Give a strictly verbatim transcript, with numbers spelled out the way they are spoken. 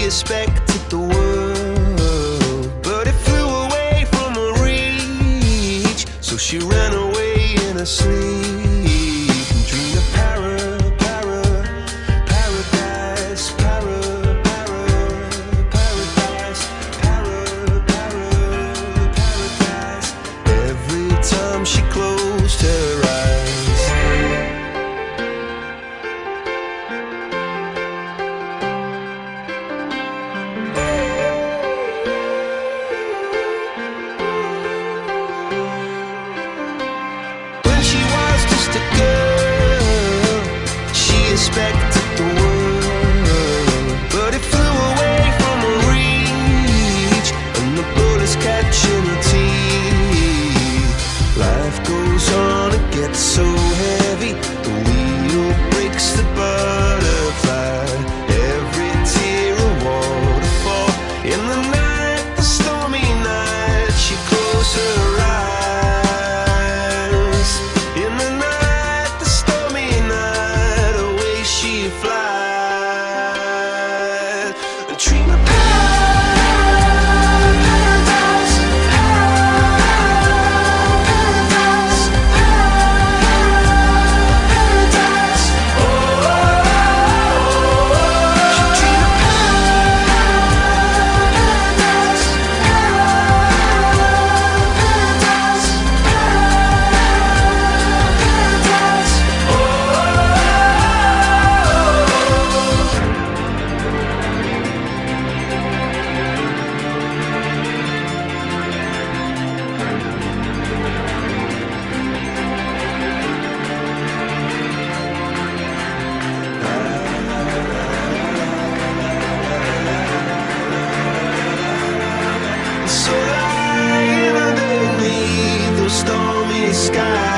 expected the world, but it flew away from her reach. So she ran away in her sleep and dreamed of para, para, paradise, para, para, paradise, para, para, paradise. Every time she closed her eyes, expected the world, but it flew away from her reach, and the bullets catching her teeth. Life goes on, it gets so heavy, the wheel breaks the butterfly. Every tear a waterfall. In the night, the stormy night, she closed her eyes. In the night, the stormy night, she flies and dream of paradise, paradise, paradise. Oh, she dream of paradise, paradise, paradise. Oh. So lying underneath those stormy skies,